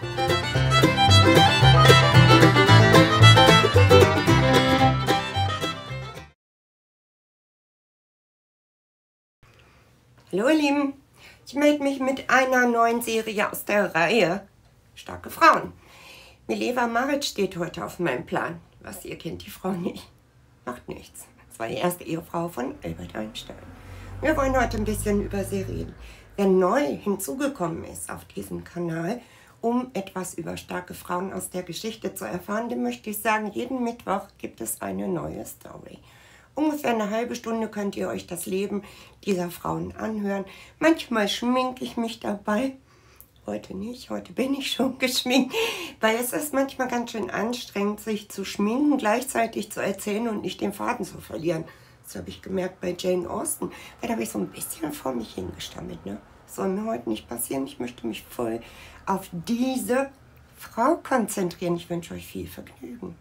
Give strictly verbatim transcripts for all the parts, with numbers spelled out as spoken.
Hallo ihr Lieben, ich melde mich mit einer neuen Serie aus der Reihe Starke Frauen. Mileva Maric steht heute auf meinem Plan. Was, ihr kennt die Frau nicht? Macht nichts. Das war die erste Ehefrau von Albert Einstein. Wir wollen heute ein bisschen über sie reden. Wer neu hinzugekommen ist auf diesem Kanal, um etwas über starke Frauen aus der Geschichte zu erfahren, dem möchte ich sagen, jeden Mittwoch gibt es eine neue Story. Ungefähr eine halbe Stunde könnt ihr euch das Leben dieser Frauen anhören. Manchmal schminke ich mich dabei. Heute nicht, heute bin ich schon geschminkt. Weil es ist manchmal ganz schön anstrengend, sich zu schminken, gleichzeitig zu erzählen und nicht den Faden zu verlieren. Das habe ich gemerkt bei Jane Austen. Weil da habe ich so ein bisschen vor mich hingestammelt. Ne? Das soll mir heute nicht passieren. Ich möchte mich voll auf diese Frau konzentrieren. Ich wünsche euch viel Vergnügen.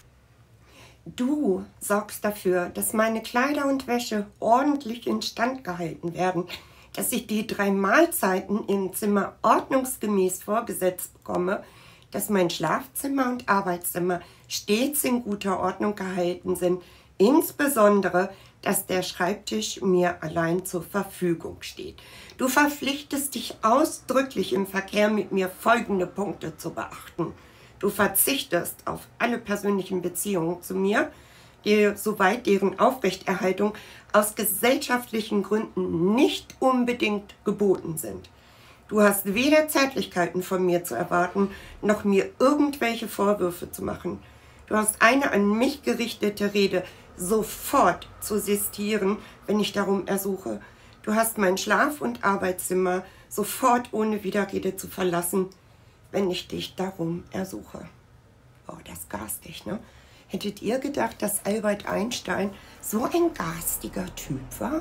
Du sorgst dafür, dass meine Kleider und Wäsche ordentlich instand gehalten werden, dass ich die drei Mahlzeiten im Zimmer ordnungsgemäß vorgesetzt bekomme, dass mein Schlafzimmer und Arbeitszimmer stets in guter Ordnung gehalten sind, insbesondere, dass der Schreibtisch mir allein zur Verfügung steht. Du verpflichtest dich ausdrücklich im Verkehr mit mir folgende Punkte zu beachten. Du verzichtest auf alle persönlichen Beziehungen zu mir, die, soweit deren Aufrechterhaltung aus gesellschaftlichen Gründen nicht unbedingt geboten sind. Du hast weder Zärtlichkeiten von mir zu erwarten, noch mir irgendwelche Vorwürfe zu machen. Du hast eine an mich gerichtete Rede sofort zu sistieren, wenn ich darum ersuche. Du hast mein Schlaf- und Arbeitszimmer sofort ohne Widerrede zu verlassen, wenn ich dich darum ersuche. Oh, das garstig, ne? Hättet ihr gedacht, dass Albert Einstein so ein garstiger Typ war?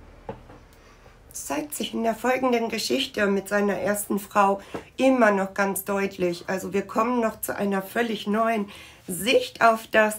Das zeigt sich in der folgenden Geschichte mit seiner ersten Frau immer noch ganz deutlich. Also wir kommen noch zu einer völlig neuen Sicht auf das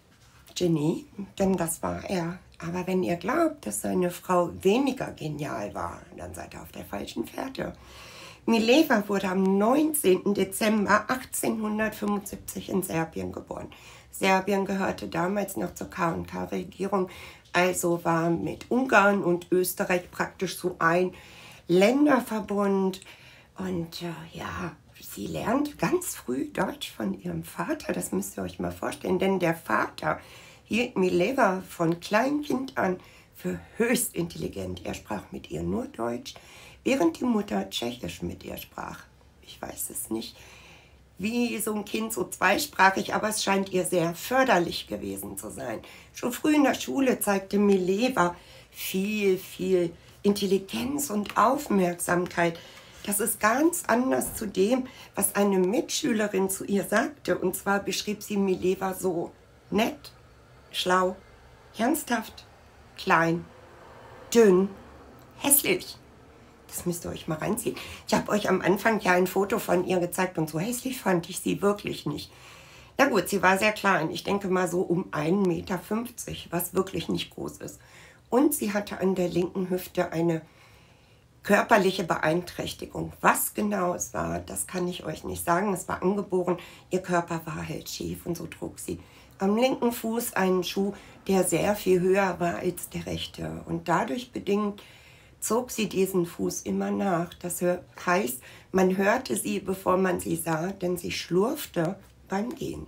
Genie, denn das war er. Aber wenn ihr glaubt, dass seine Frau weniger genial war, dann seid ihr auf der falschen Fährte. Mileva wurde am neunzehnten Dezember achtzehnhundertfünfundsiebzig in Serbien geboren. Serbien gehörte damals noch zur K und K-Regierung, also war mit Ungarn und Österreich praktisch so ein Länderverbund. Und äh, ja, sie lernt ganz früh Deutsch von ihrem Vater, das müsst ihr euch mal vorstellen, denn der Vater hielt Mileva von Kleinkind an für höchst intelligent. Er sprach mit ihr nur Deutsch, während die Mutter Tschechisch mit ihr sprach. Ich weiß es nicht, wie so ein Kind so zweisprachig, aber es scheint ihr sehr förderlich gewesen zu sein. Schon früh in der Schule zeigte Mileva viel, viel Intelligenz und Aufmerksamkeit. Das ist ganz anders zu dem, was eine Mitschülerin zu ihr sagte. Und zwar beschrieb sie Mileva so: nett, schlau, ernsthaft, klein, dünn, hässlich. Das müsst ihr euch mal reinziehen. Ich habe euch am Anfang ja ein Foto von ihr gezeigt und so hässlich fand ich sie wirklich nicht. Na gut, sie war sehr klein. Ich denke mal so um ein Meter fünfzig, was wirklich nicht groß ist. Und sie hatte an der linken Hüfte eine körperliche Beeinträchtigung. Was genau es war, das kann ich euch nicht sagen. Es war angeboren. Ihr Körper war halt schief und so trug sie am linken Fuß einen Schuh, der sehr viel höher war als der rechte. Und dadurch bedingt zog sie diesen Fuß immer nach. Das heißt, man hörte sie, bevor man sie sah, denn sie schlurfte beim Gehen.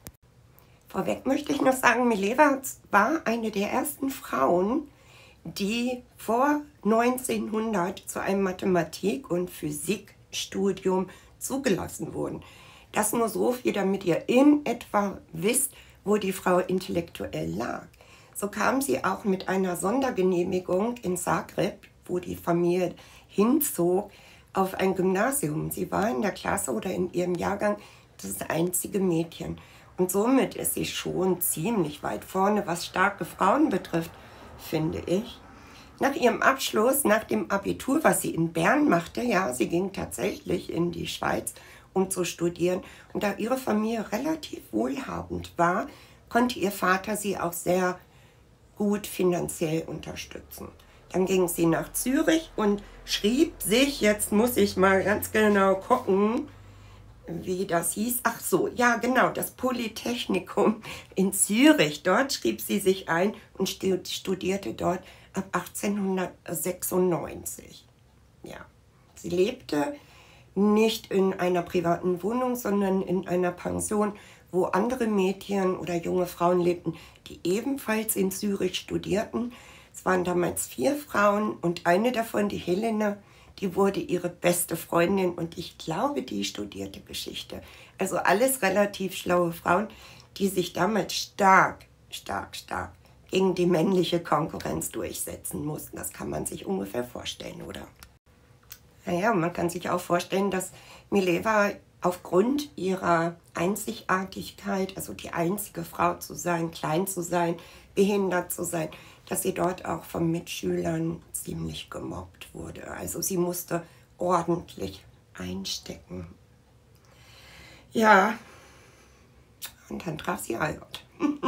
Vorweg möchte ich noch sagen, Mileva war eine der ersten Frauen, die vor neunzehnhundert zu einem Mathematik- und Physikstudium zugelassen wurden. Das nur so viel, damit ihr in etwa wisst, wo die Frau intellektuell lag. So kam sie auch mit einer Sondergenehmigung in Zagreb, wo die Familie hinzog, auf ein Gymnasium. Sie war in der Klasse oder in ihrem Jahrgang das einzige Mädchen. Und somit ist sie schon ziemlich weit vorne, was starke Frauen betrifft, finde ich. Nach ihrem Abschluss, nach dem Abitur, was sie in Bern machte, ja, sie ging tatsächlich in die Schweiz, um zu studieren. Und da ihre Familie relativ wohlhabend war, konnte ihr Vater sie auch sehr gut finanziell unterstützen. Dann ging sie nach Zürich und schrieb sich, jetzt muss ich mal ganz genau gucken, wie das hieß. Ach so, ja genau, das Polytechnikum in Zürich. Dort schrieb sie sich ein und studierte dort ab achtzehnhundertsechsundneunzig. Ja, sie lebte nicht in einer privaten Wohnung, sondern in einer Pension, wo andere Mädchen oder junge Frauen lebten, die ebenfalls in Zürich studierten. Es waren damals vier Frauen und eine davon, die Helene, die wurde ihre beste Freundin und ich glaube, die studierte Geschichte. Also alles relativ schlaue Frauen, die sich damals stark, stark, stark gegen die männliche Konkurrenz durchsetzen mussten. Das kann man sich ungefähr vorstellen, oder? Naja, man kann sich auch vorstellen, dass Mileva aufgrund ihrer Einzigartigkeit, also die einzige Frau zu sein, klein zu sein, behindert zu sein, dass sie dort auch von Mitschülern ziemlich gemobbt wurde. Also sie musste ordentlich einstecken. Ja, und dann traf sie Albert.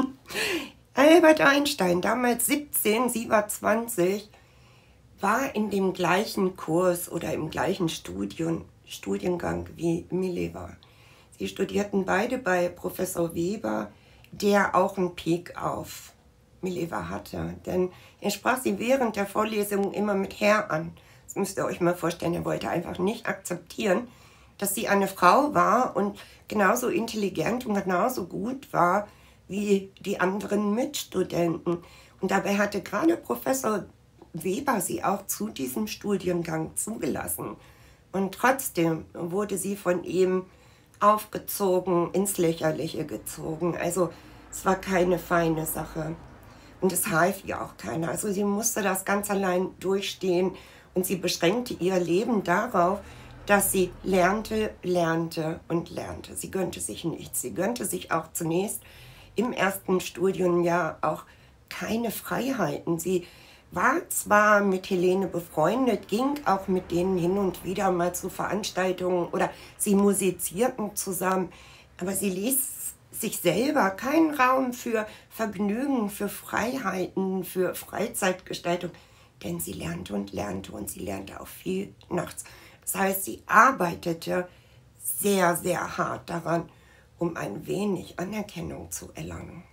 Albert Einstein, damals siebzehn, sie war zwanzig, war in dem gleichen Kurs oder im gleichen Studium, Studiengang wie Mileva. Sie studierten beide bei Professor Weber, der auch einen Peak auf Mileva hatte. Denn er sprach sie während der Vorlesung immer mit Herr an. Das müsst ihr euch mal vorstellen, er wollte einfach nicht akzeptieren, dass sie eine Frau war und genauso intelligent und genauso gut war wie die anderen Mitstudenten. Und dabei hatte gerade Professor Weber sie auch zu diesem Studiengang zugelassen. Und trotzdem wurde sie von ihm aufgezogen, ins Lächerliche gezogen. Also es war keine feine Sache. Und es half ihr auch keiner. Also sie musste das ganz allein durchstehen und sie beschränkte ihr Leben darauf, dass sie lernte, lernte und lernte. Sie gönnte sich nichts. Sie gönnte sich auch zunächst im ersten Studienjahr auch keine Freiheiten. Sie war zwar mit Helene befreundet, ging auch mit denen hin und wieder mal zu Veranstaltungen oder sie musizierten zusammen, aber sie ließ sich selber keinen Raum für Vergnügen, für Freiheiten, für Freizeitgestaltung, denn sie lernte und lernte und sie lernte auch viel nachts. Das heißt, sie arbeitete sehr, sehr hart daran, um ein wenig Anerkennung zu erlangen.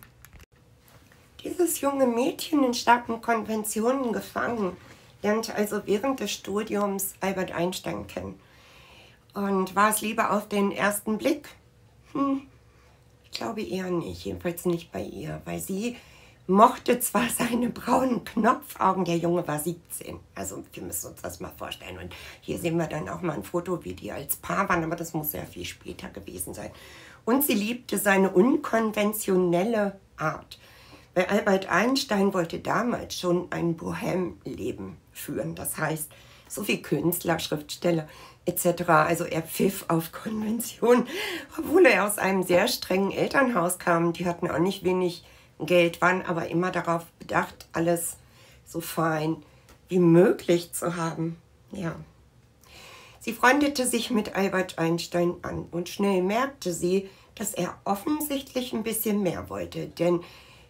Dieses junge Mädchen in starken Konventionen gefangen, lernte also während des Studiums Albert Einstein kennen. Und war es Liebe auf den ersten Blick? Hm, ich glaube eher nicht, jedenfalls nicht bei ihr, weil sie mochte zwar seine braunen Knopfaugen, der Junge war siebzehn, also wir müssen uns das mal vorstellen. Und hier sehen wir dann auch mal ein Foto, wie die als Paar waren, aber das muss sehr viel später gewesen sein. Und sie liebte seine unkonventionelle Art. Weil Albert Einstein wollte damals schon ein Bohème-Leben führen. Das heißt, so wie Künstler, Schriftsteller et cetera. Also er pfiff auf Konvention, obwohl er aus einem sehr strengen Elternhaus kam. Die hatten auch nicht wenig Geld, waren aber immer darauf bedacht, alles so fein wie möglich zu haben. Ja. Sie freundete sich mit Albert Einstein an und schnell merkte sie, dass er offensichtlich ein bisschen mehr wollte, denn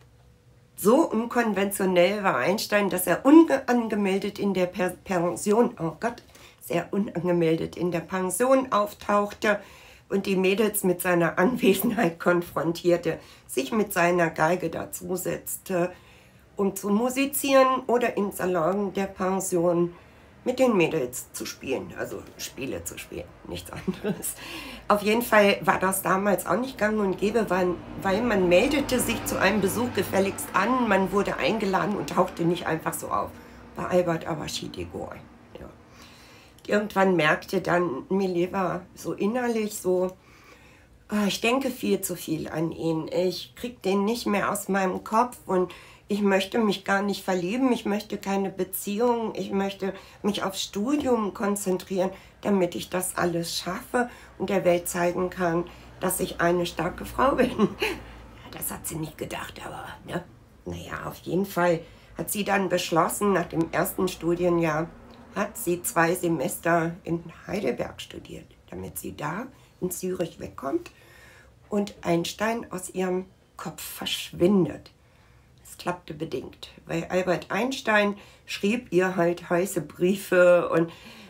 so unkonventionell war Einstein, dass er unangemeldet in der Pension, oh Gott, sehr unangemeldet in der Pension auftauchte und die Mädels mit seiner Anwesenheit konfrontierte, sich mit seiner Geige dazusetzte, um zu musizieren oder im Salon der Pension mit den Mädels zu spielen, also Spiele zu spielen, nichts anderes. Auf jeden Fall war das damals auch nicht gang und gäbe, weil, weil man meldete sich zu einem Besuch gefälligst an, man wurde eingeladen und tauchte nicht einfach so auf. Bei Albert aber schied egal. Ja. Irgendwann merkte dann Mileva so innerlich so, oh, ich denke viel zu viel an ihn, ich krieg den nicht mehr aus meinem Kopf und ich möchte mich gar nicht verlieben, ich möchte keine Beziehung, ich möchte mich aufs Studium konzentrieren, damit ich das alles schaffe und der Welt zeigen kann, dass ich eine starke Frau bin. Das hat sie nicht gedacht, aber ne? Naja, auf jeden Fall hat sie dann beschlossen, nach dem ersten Studienjahr hat sie zwei Semester in Heidelberg studiert, damit sie da in Zürich wegkommt und Einstein aus ihrem Kopf verschwindet. Klappte bedingt, weil Albert Einstein schrieb ihr halt heiße Briefe und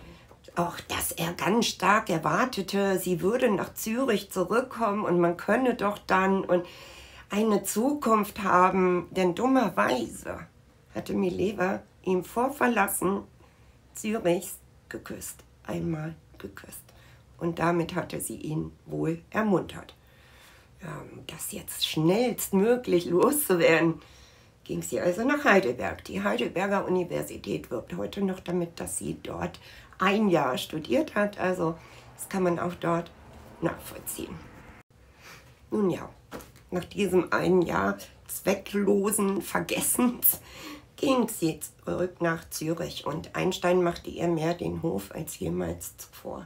auch, dass er ganz stark erwartete, sie würde nach Zürich zurückkommen und man könne doch dann und eine Zukunft haben, denn dummerweise hatte Mileva ihm vor Verlassen Zürichs geküsst, einmal geküsst. Und damit hatte sie ihn wohl ermuntert. Ja, um das jetzt schnellstmöglich loszuwerden, ging sie also nach Heidelberg. Die Heidelberger Universität wirbt heute noch damit, dass sie dort ein Jahr studiert hat. Also das kann man auch dort nachvollziehen. Nun ja, nach diesem einen Jahr zwecklosen Vergessens ging sie zurück nach Zürich und Einstein machte ihr mehr den Hof als jemals zuvor.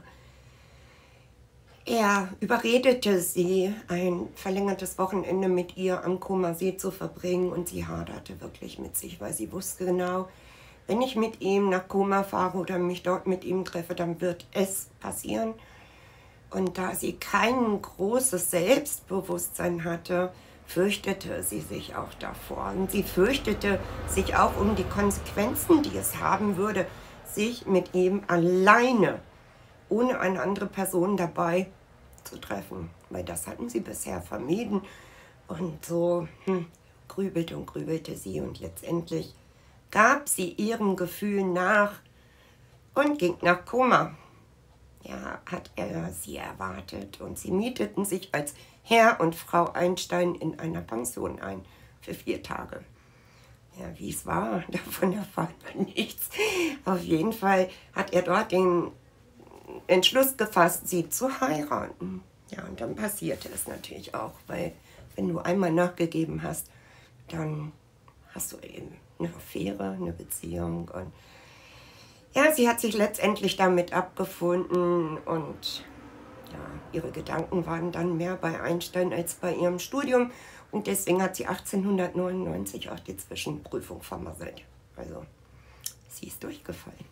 Er überredete sie, ein verlängertes Wochenende mit ihr am Comer See zu verbringen und sie haderte wirklich mit sich, weil sie wusste genau, wenn ich mit ihm nach Comer fahre oder mich dort mit ihm treffe, dann wird es passieren. Und da sie kein großes Selbstbewusstsein hatte, fürchtete sie sich auch davor. Und sie fürchtete sich auch um die Konsequenzen, die es haben würde, sich mit ihm alleine, ohne eine andere Person dabei zu treffen. Weil das hatten sie bisher vermieden. Und so hm, grübelte und grübelte sie. Und letztendlich gab sie ihrem Gefühl nach und ging nach Comer. Ja, hat er sie erwartet und sie mieteten sich als Herr und Frau Einstein in einer Pension ein für vier Tage. Ja, wie es war, davon erfahrt man nichts. Auf jeden Fall hat er dort den Entschluss gefasst, sie zu heiraten. Ja, und dann passierte es natürlich auch, weil wenn du einmal nachgegeben hast, dann hast du eben eine Affäre, eine Beziehung und ja, sie hat sich letztendlich damit abgefunden und ja, ihre Gedanken waren dann mehr bei Einstein als bei ihrem Studium und deswegen hat sie achtzehnhundertneunundneunzig auch die Zwischenprüfung vermasselt. Also, sie ist durchgefallen.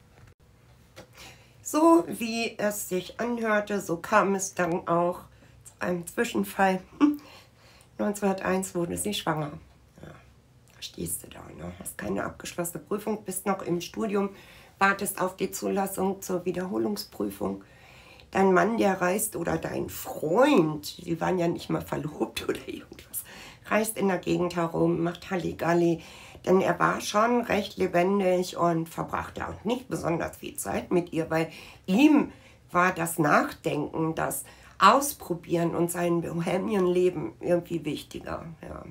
So wie es sich anhörte, so kam es dann auch zu einem Zwischenfall. neunzehnhunderteins wurde sie schwanger. Ja, da stehst du da, ne? Hast keine abgeschlossene Prüfung, bist noch im Studium, wartest auf die Zulassung zur Wiederholungsprüfung. Dein Mann, der reist, oder dein Freund, sie waren ja nicht mal verlobt oder irgendwas, reist in der Gegend herum, macht Halligalli, denn er war schon recht lebendig und verbrachte auch nicht besonders viel Zeit mit ihr, weil ihm war das Nachdenken, das Ausprobieren und sein Bohemian-Leben irgendwie wichtiger. Ja.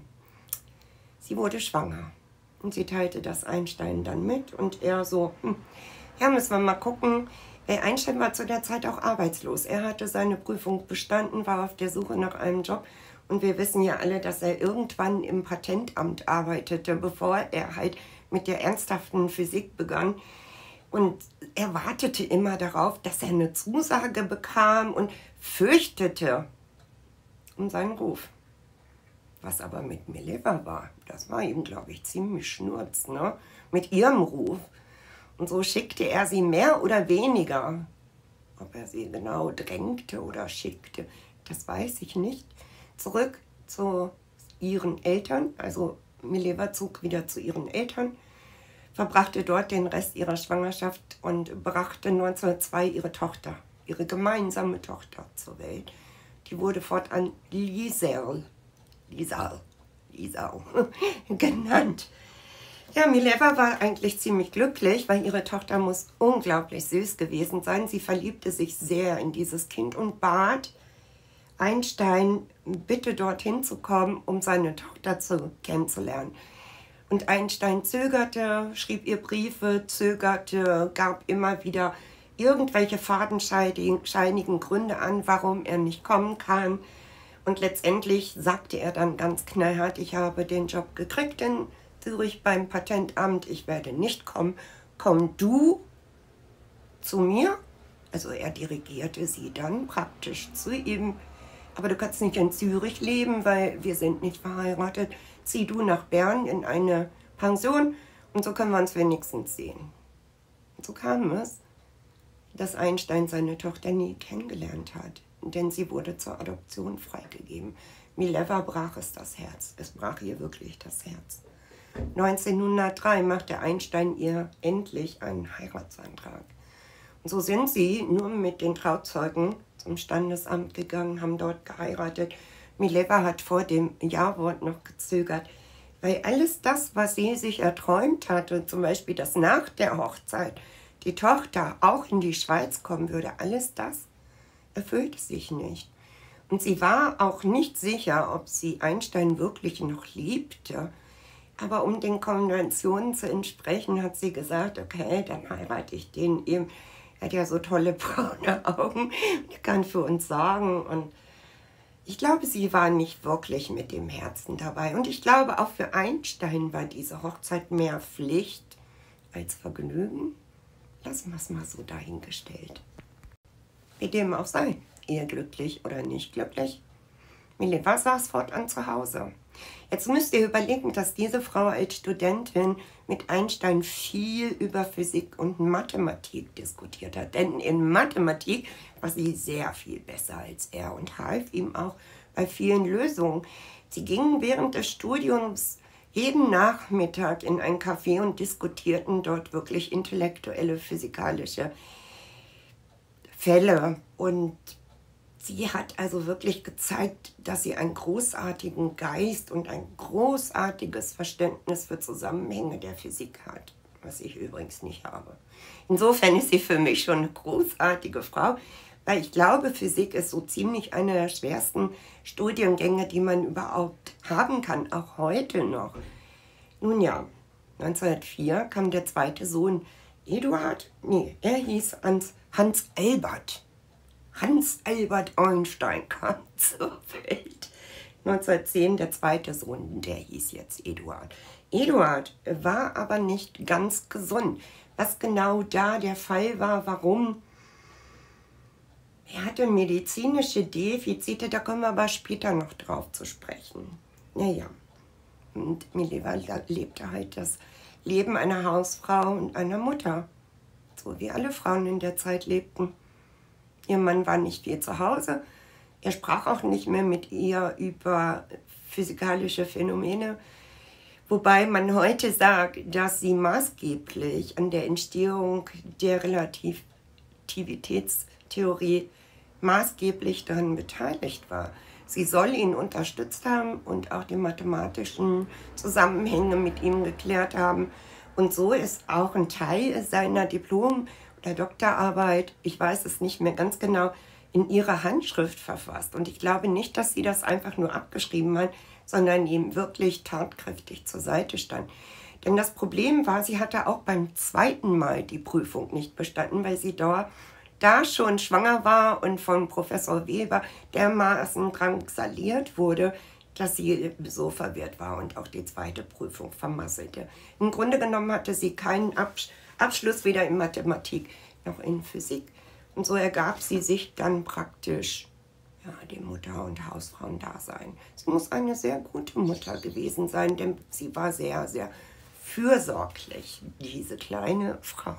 Sie wurde schwanger. Und sie teilte das Einstein dann mit und er so, hm, ja, müssen wir mal gucken. Einstein war zu der Zeit auch arbeitslos. Er hatte seine Prüfung bestanden, war auf der Suche nach einem Job und wir wissen ja alle, dass er irgendwann im Patentamt arbeitete, bevor er halt mit der ernsthaften Physik begann. Und er wartete immer darauf, dass er eine Zusage bekam und fürchtete um seinen Ruf. Was aber mit Mileva war, das war ihm, glaube ich, ziemlich schnurz, ne? Mit ihrem Ruf. Und so schickte er sie mehr oder weniger. Ob er sie genau drängte oder schickte, das weiß ich nicht. Zurück zu ihren Eltern, also Mileva zog wieder zu ihren Eltern, verbrachte dort den Rest ihrer Schwangerschaft und brachte neunzehnhundertzwei ihre Tochter, ihre gemeinsame Tochter zur Welt. Die wurde fortan Liesel. Liesel, Liesel genannt. Ja, Mileva war eigentlich ziemlich glücklich, weil ihre Tochter muss unglaublich süß gewesen sein. Sie verliebte sich sehr in dieses Kind und bat Einstein, bitte dorthin zu kommen, um seine Tochter zu, kennenzulernen. Und Einstein zögerte, schrieb ihr Briefe, zögerte, gab immer wieder irgendwelche fadenscheinigen Gründe an, warum er nicht kommen kann. Und letztendlich sagte er dann ganz knallhart, ich habe den Job gekriegt in Zürich beim Patentamt, ich werde nicht kommen. Komm du zu mir? Also er dirigierte sie dann praktisch zu ihm. Aber du kannst nicht in Zürich leben, weil wir sind nicht verheiratet. Zieh du nach Bern in eine Pension und so können wir uns wenigstens sehen. Und so kam es, dass Einstein seine Tochter nie kennengelernt hat. Denn sie wurde zur Adoption freigegeben. Mileva brach es das Herz. Es brach ihr wirklich das Herz. neunzehnhundertdrei machte Einstein ihr endlich einen Heiratsantrag. Und so sind sie nur mit den Trauzeugen zum Standesamt gegangen, haben dort geheiratet. Mileva hat vor dem Ja-Wort noch gezögert, weil alles das, was sie sich erträumt hatte, zum Beispiel, dass nach der Hochzeit die Tochter auch in die Schweiz kommen würde, alles das erfüllte sich nicht. Und sie war auch nicht sicher, ob sie Einstein wirklich noch liebte. Aber um den Konventionen zu entsprechen, hat sie gesagt, okay, dann heirate ich den eben. Er hat ja so tolle braune Augen, der kann für uns sorgen. Und ich glaube, sie war nicht wirklich mit dem Herzen dabei. Und ich glaube, auch für Einstein war diese Hochzeit mehr Pflicht als Vergnügen. Lassen wir es mal so dahingestellt. Wie dem auch sei, ehe glücklich oder nicht glücklich. Mileva saß fortan zu Hause. Jetzt müsst ihr überlegen, dass diese Frau als Studentin mit Einstein viel über Physik und Mathematik diskutiert hat. Denn in Mathematik war sie sehr viel besser als er und half ihm auch bei vielen Lösungen. Sie gingen während des Studiums jeden Nachmittag in ein Café und diskutierten dort wirklich intellektuelle physikalische Fälle. Und sie hat also wirklich gezeigt, dass sie einen großartigen Geist und ein großartiges Verständnis für Zusammenhänge der Physik hat, was ich übrigens nicht habe. Insofern ist sie für mich schon eine großartige Frau, weil ich glaube, Physik ist so ziemlich einer der schwersten Studiengänge, die man überhaupt haben kann, auch heute noch. Nun ja, neunzehnhundertvier kam der zweite Sohn Eduard, nee, er hieß Hans, Hans Albert. Hans Albert Einstein kam zur Welt. neunzehnhundertzehn der zweite Sohn, der hieß jetzt Eduard. Eduard war aber nicht ganz gesund. Was genau da der Fall war, warum? Er hatte medizinische Defizite, da kommen wir aber später noch drauf zu sprechen. Naja, und Mileva lebte halt das Leben einer Hausfrau und einer Mutter, so wie alle Frauen in der Zeit lebten. Ihr Mann war nicht viel zu Hause, er sprach auch nicht mehr mit ihr über physikalische Phänomene, wobei man heute sagt, dass sie maßgeblich an der Entstehung der Relativitätstheorie maßgeblich daran beteiligt war. Sie soll ihn unterstützt haben und auch die mathematischen Zusammenhänge mit ihm geklärt haben. Und so ist auch ein Teil seiner Diplom- oder Doktorarbeit, ich weiß es nicht mehr ganz genau, in ihrer Handschrift verfasst. Und ich glaube nicht, dass sie das einfach nur abgeschrieben hat, sondern ihm wirklich tatkräftig zur Seite stand. Denn das Problem war, sie hatte auch beim zweiten Mal die Prüfung nicht bestanden, weil sie da, da schon schwanger war und von Professor Weber dermaßen drangsaliert wurde, dass sie so verwirrt war und auch die zweite Prüfung vermasselte. Im Grunde genommen hatte sie keinen Absch- Abschluss weder in Mathematik noch in Physik. Und so ergab sie sich dann praktisch ja, dem Mutter- und Hausfrauendasein. Sie muss eine sehr gute Mutter gewesen sein, denn sie war sehr, sehr fürsorglich, diese kleine Frau.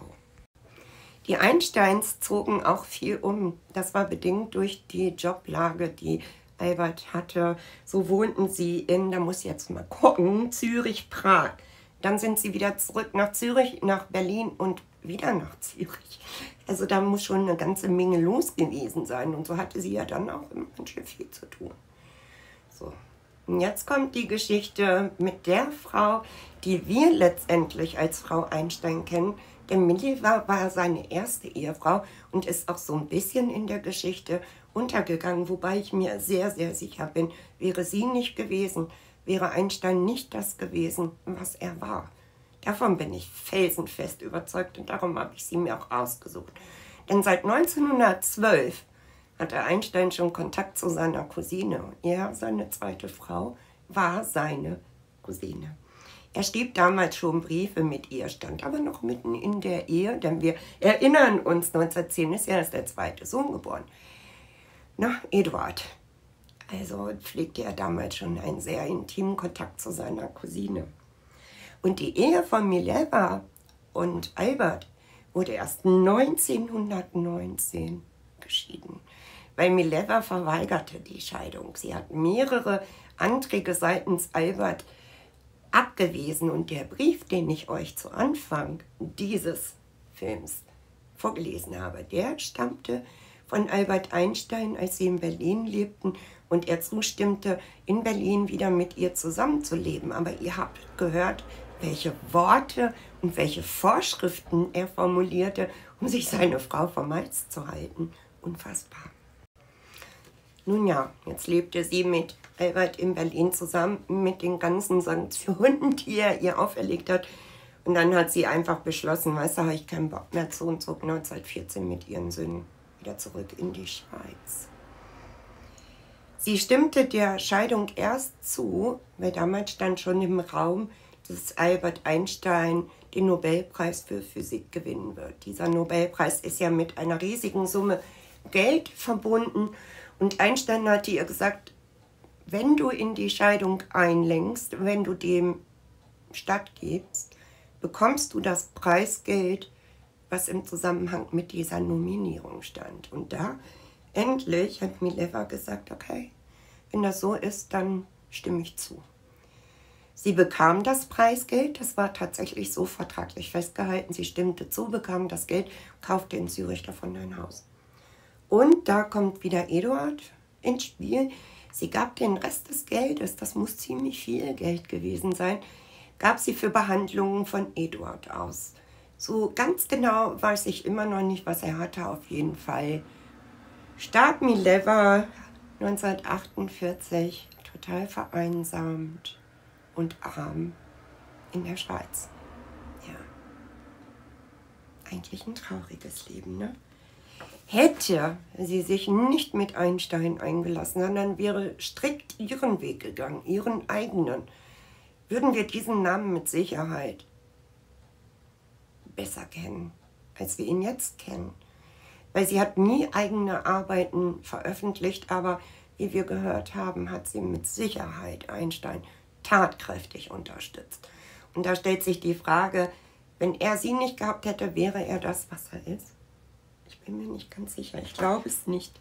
Die Einsteins zogen auch viel um. Das war bedingt durch die Joblage, die Albert hatte. So wohnten sie in, da muss ich jetzt mal gucken, Zürich, Prag. Dann sind sie wieder zurück nach Zürich, nach Berlin und wieder nach Zürich. Also da muss schon eine ganze Menge los gewesen sein. Und so hatte sie ja dann auch immer ganz schön viel zu tun. So. Und jetzt kommt die Geschichte mit der Frau, die wir letztendlich als Frau Einstein kennen. Denn Mileva war seine erste Ehefrau und ist auch so ein bisschen in der Geschichte untergegangen. Wobei ich mir sehr, sehr sicher bin, wäre sie nicht gewesen, wäre Einstein nicht das gewesen, was er war. Davon bin ich felsenfest überzeugt und darum habe ich sie mir auch ausgesucht. Denn seit neunzehnhundertzwölf hatte Einstein schon Kontakt zu seiner Cousine. Er, seine zweite Frau, war seine Cousine. Er schrieb damals schon Briefe mit ihr, stand aber noch mitten in der Ehe, denn wir erinnern uns, neunzehnhundertzehn ist ja erst der zweite Sohn geboren. Na, Eduard. Also pflegte er damals schon einen sehr intimen Kontakt zu seiner Cousine. Und die Ehe von Mileva und Albert wurde erst neunzehnhundertneunzehn geschieden, weil Mileva verweigerte die Scheidung. Sie hat mehrere Anträge seitens Albert abgewiesen und der Brief, den ich euch zu Anfang dieses Films vorgelesen habe, der stammte von Albert Einstein, als sie in Berlin lebten und er zustimmte, in Berlin wieder mit ihr zusammenzuleben. Aber ihr habt gehört, welche Worte und welche Vorschriften er formulierte, um sich seine Frau vom Hals zu halten. Unfassbar. Nun ja, jetzt lebte sie mit Albert in Berlin zusammen mit den ganzen Sanktionen, die er ihr auferlegt hat. Und dann hat sie einfach beschlossen, weißt du, habe ich keinen Bock mehr zu und zog neunzehnhundertvierzehn mit ihren Söhnen wieder zurück in die Schweiz. Sie stimmte der Scheidung erst zu, weil damals stand schon im Raum, dass Albert Einstein den Nobelpreis für Physik gewinnen wird. Dieser Nobelpreis ist ja mit einer riesigen Summe Geld verbunden und Einstein hatte ihr gesagt, wenn du in die Scheidung einlenkst, wenn du dem stattgibst, bekommst du das Preisgeld, was im Zusammenhang mit dieser Nominierung stand. Und da endlich hat Mileva gesagt, okay, wenn das so ist, dann stimme ich zu. Sie bekam das Preisgeld, das war tatsächlich so vertraglich festgehalten. Sie stimmte zu, bekam das Geld, kaufte in Zürich davon ein Haus. Und da kommt wieder Eduard ins Spiel. Sie gab den Rest des Geldes, das muss ziemlich viel Geld gewesen sein, gab sie für Behandlungen von Eduard aus. So ganz genau weiß ich immer noch nicht, was er hatte. Auf jeden Fall starb Mileva neunzehnhundertachtundvierzig total vereinsamt und arm in der Schweiz. Ja, eigentlich ein trauriges Leben, ne? Hätte sie sich nicht mit Einstein eingelassen, sondern wäre strikt ihren Weg gegangen, ihren eigenen, würden wir diesen Namen mit Sicherheit besser kennen, als wir ihn jetzt kennen. Weil sie hat nie eigene Arbeiten veröffentlicht, aber wie wir gehört haben, hat sie mit Sicherheit Einstein tatkräftig unterstützt. Und da stellt sich die Frage, wenn er sie nicht gehabt hätte, wäre er das, was er ist? Ich bin mir nicht ganz sicher, ich glaube es nicht.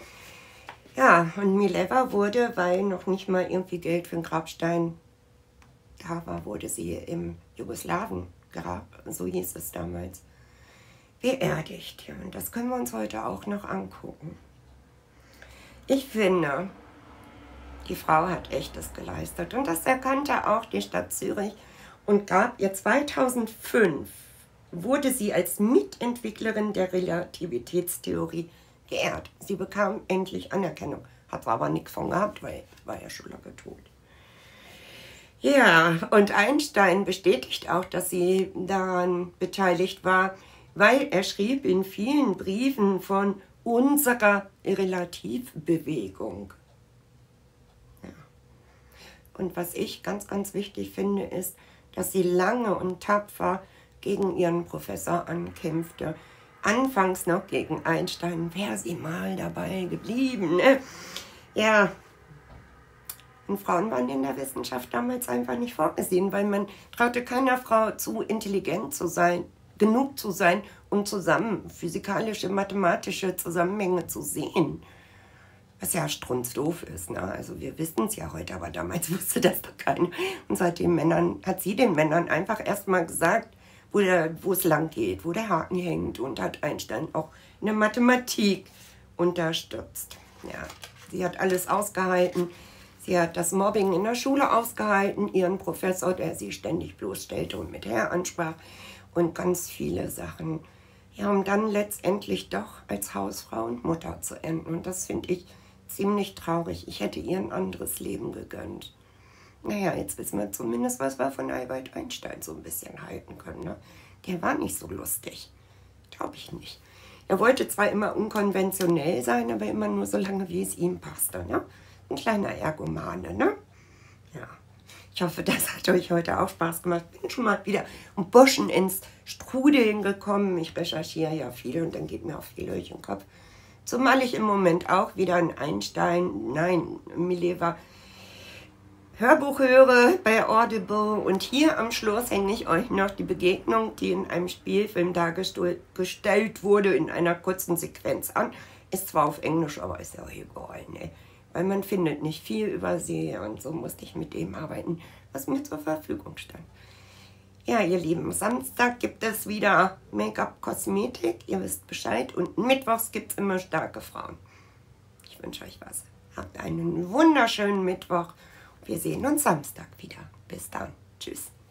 Ja, und Mileva wurde, weil noch nicht mal irgendwie Geld für den Grabstein da war, wurde sie im Jugoslawengrab, so hieß es damals, beerdigt. Ja, und das können wir uns heute auch noch angucken. Ich finde, die Frau hat Echtes geleistet und das erkannte auch die Stadt Zürich und gab ihr zweitausendfünf, wurde sie als Mitentwicklerin der Relativitätstheorie geehrt. Sie bekam endlich Anerkennung, hat aber nichts von gehabt, weil war ja schon lange tot. Ja, und Einstein bestätigt auch, dass sie daran beteiligt war, weil er schrieb in vielen Briefen von unserer Relativbewegung. Ja. Und was ich ganz, ganz wichtig finde, ist, dass sie lange und tapfer gegen ihren Professor ankämpfte. Anfangs noch gegen Einstein, wäre sie mal dabei geblieben. Ne? Ja, und Frauen waren in der Wissenschaft damals einfach nicht vorgesehen, weil man traute keiner Frau zu, intelligent zu sein, genug zu sein, um zusammen physikalische, mathematische Zusammenhänge zu sehen. Was ja strunzdoof ist, ne? Also wir wissen es ja heute, aber damals wusste das doch keiner. Und seitdem Männern, hat sie den Männern einfach erstmal gesagt, wo, der, wo es lang geht, wo der Haken hängt, und hat Einstein auch in der Mathematik unterstützt. Ja, sie hat alles ausgehalten. Sie hat das Mobbing in der Schule ausgehalten, ihren Professor, der sie ständig bloßstellte und mit Herr ansprach und ganz viele Sachen. Ja, um dann letztendlich doch als Hausfrau und Mutter zu enden. Und das finde ich ziemlich traurig. Ich hätte ihr ein anderes Leben gegönnt. Naja, jetzt wissen wir zumindest, was wir von Albert Einstein so ein bisschen halten können. Ne? Der war nicht so lustig. Glaube ich nicht. Er wollte zwar immer unkonventionell sein, aber immer nur so lange, wie es ihm passte. Ne? Ein kleiner Ergomane, ne? Ja. Ich hoffe, das hat euch heute auch Spaß gemacht. Bin schon mal wieder ein Burschen ins Strudeln gekommen. Ich recherchiere ja viel und dann geht mir auch viel durch den Kopf. Zumal ich im Moment auch wieder ein Einstein, nein, Mileva Hörbuch höre bei Audible. Und hier am Schluss hänge ich euch noch die Begegnung, die in einem Spielfilm dargestellt wurde, in einer kurzen Sequenz an. Ist zwar auf Englisch, aber ist ja auch egal, ne? Weil man findet nicht viel über sie und so musste ich mit dem arbeiten, was mir zur Verfügung stand. Ja, ihr Lieben, Samstag gibt es wieder Make-up, Kosmetik, ihr wisst Bescheid. Und mittwochs gibt es immer starke Frauen. Ich wünsche euch was. Habt einen wunderschönen Mittwoch. Wir sehen uns Samstag wieder. Bis dann. Tschüss.